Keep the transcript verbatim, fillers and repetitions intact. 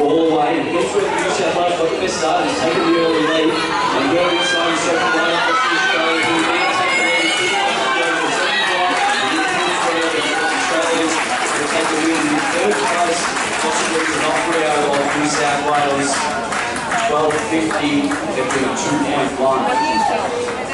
all the way. Hemsworth, New South Wales got the best start. He's taken the early lead. And going inside himself to line up the Australians who now take the lead. Two miles to go for the second drive. The Australians will take the lead in third place. Possibly to knock Rio of New South Wales. twelve fifty, they're doing two point one.